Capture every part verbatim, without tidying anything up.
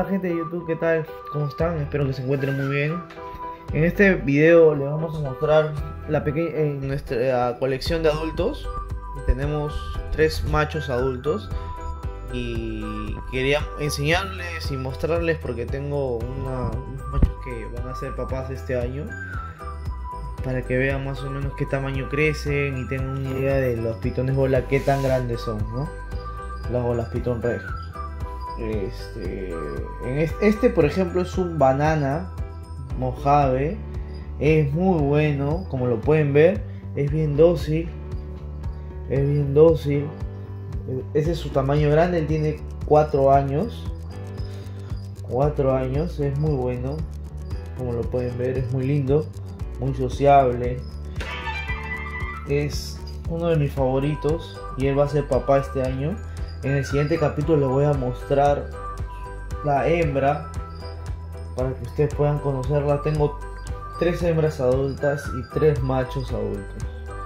gente de YouTube, ¿qué tal? ¿Cómo están? Espero que se encuentren muy bien. En este video les vamos a mostrar la pequeña en nuestra colección de adultos. Tenemos tres machos adultos y quería enseñarles y mostrarles porque tengo una, unos machos que van a ser papás este año, para que vean más o menos qué tamaño crecen y tengan una idea de los pitones bola, qué tan grandes son, ¿no? Las bolas pitón regios. Este, en este, este por ejemplo es un banana mojave, es muy bueno, como lo pueden ver, es bien dócil, es bien dócil. Ese es su tamaño grande, él tiene cuatro años, cuatro años, es muy bueno, como lo pueden ver, es muy lindo, muy sociable, es uno de mis favoritos y él va a ser papá este año. En el siguiente capítulo les voy a mostrar la hembra para que ustedes puedan conocerla. Tengo tres hembras adultas y tres machos adultos.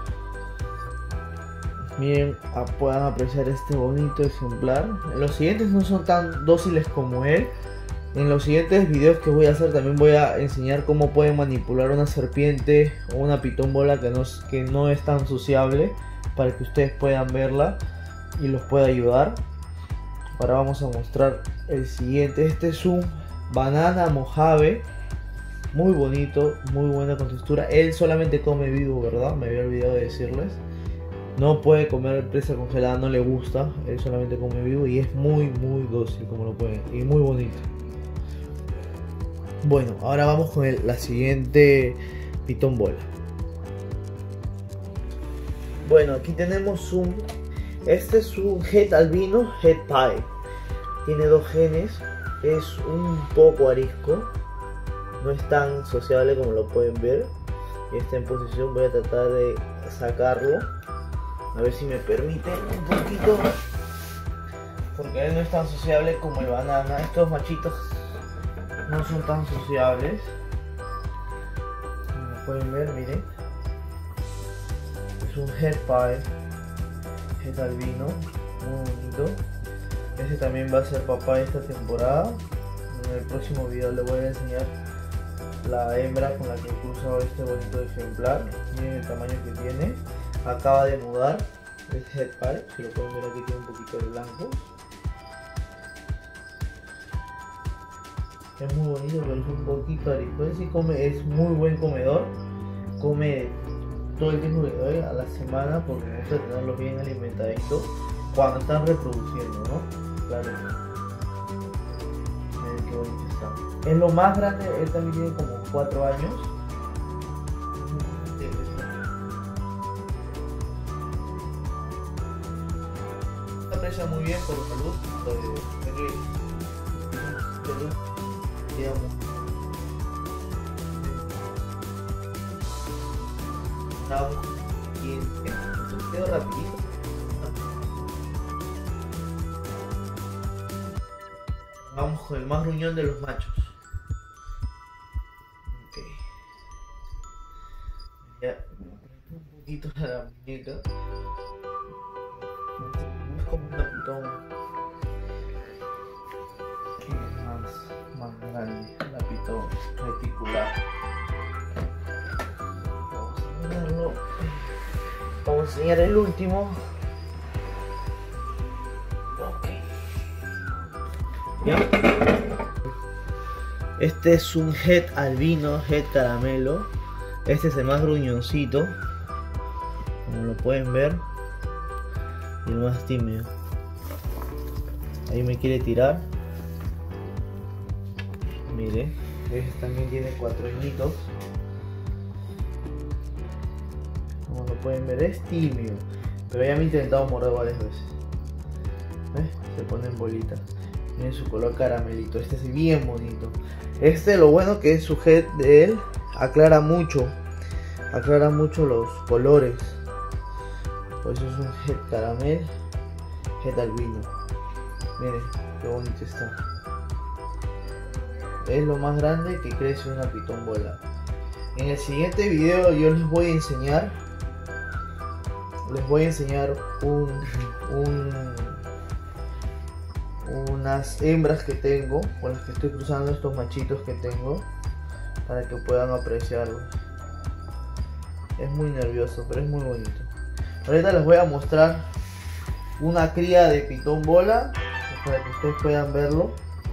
Miren, puedan apreciar este bonito ejemplar. Los siguientes no son tan dóciles como él. En los siguientes videos que voy a hacer también voy a enseñar cómo pueden manipular una serpiente o una pitón bola que no, que no es tan sociable, para que ustedes puedan verla y los pueda ayudar. Ahora vamos a mostrar el siguiente. Este es un banana mojave, muy bonito, muy buena con textura. Él solamente come vivo, ¿verdad? Me había olvidado de decirles. No puede comer presa congelada, no le gusta. Él solamente come vivo y es muy muy dócil, como lo pueden, y muy bonito. Bueno, ahora vamos con el, la siguiente pitón bola. Bueno, aquí tenemos un Este es un het albino, het pie. Tiene dos genes, es un poco arisco, no es tan sociable como lo pueden ver. Y está en posición, voy a tratar de sacarlo, a ver si me permiten un poquito, porque él no es tan sociable como el banana. Estos machitos no son tan sociables, como lo pueden ver, miren. Es un het pie, het albino, muy bonito. Ese también va a ser papá esta temporada. En el próximo video les voy a enseñar la hembra con la que he cruzado este bonito ejemplar. Miren el tamaño que tiene. Acaba de mudar. Es het pie, si lo pueden ver aquí tiene un poquito de blanco. Es muy bonito, pero es un poquito arisco. Ese sí come, es muy buen comedor. Come todo el tiempo que doy a la semana, porque me gusta tenerlos bien alimentaditos cuando están reproduciendo, ¿no? Claro. Miren qué bonito está. Es lo más grande, él también tiene como cuatro años. Se aprecia muy bien por salud, salud, digamos. Vamos, y esto quedó rapidito. Vamos con el más gruñón de los machos. Ok. Ya, un poquito a la muñeca. Es como una pitón más, más grande, la pitón reticular. Vamos a enseñar el último. Okay. ¿Ya? Este es un het albino, het caramelo. Este es el más gruñoncito, como lo pueden ver, y el más tímido. Ahí me quiere tirar. Mire, este también tiene cuatro añitos. Como lo pueden ver, es tímido, pero ya me he intentado morder varias veces. ¿Ves? Se pone en bolitas. Miren su color caramelito. Este es bien bonito. Este, lo bueno que es su het de él, aclara mucho, aclara mucho los colores. Por eso es un het caramel, het albino. Miren qué bonito está. Es lo más grande que crece una pitón bola. En el siguiente video yo les voy a enseñar les voy a enseñar un, un unas hembras que tengo, con las que estoy cruzando estos machitos que tengo, para que puedan apreciarlos. Es muy nervioso, pero es muy bonito. Ahorita les voy a mostrar una cría de pitón bola, para que ustedes puedan verlo,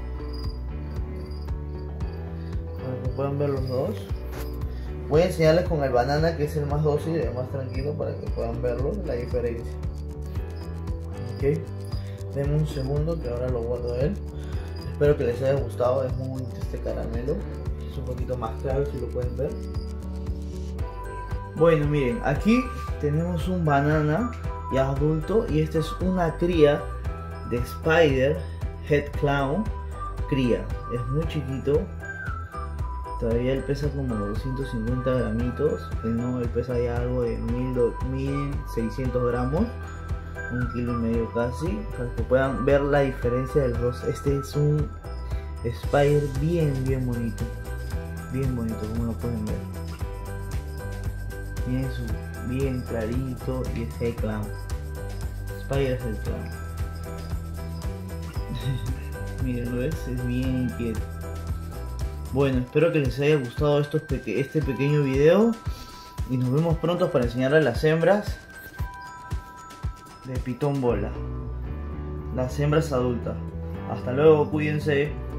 para que puedan ver los dos. Voy a enseñarles con el banana, que es el más dócil y el más tranquilo, para que puedan verlo, la diferencia. Ok, denme un segundo que ahora lo guardo a él. Espero que les haya gustado, es muy bonito este caramelo. Es un poquito más claro, si lo pueden ver. Bueno, miren, aquí tenemos un banana ya adulto, y esta es una cría de Spider Head Clown cría. Es muy chiquito, todavía él pesa como doscientos cincuenta gramitos, que no, él pesa ya algo de mil seiscientos gramos, un kilo y medio casi, para que puedan ver la diferencia de los dos. Este es un Spider bien bien bonito, bien bonito, como lo pueden ver. Tiene su bien clarito y es Head Clown. Spider Head Clown. Miren, ¿lo ves? Es bien inquieto. Bueno, espero que les haya gustado estos peque este pequeño video, y nos vemos pronto para enseñarles las hembras de pitón bola, las hembras adultas. Hasta luego, cuídense.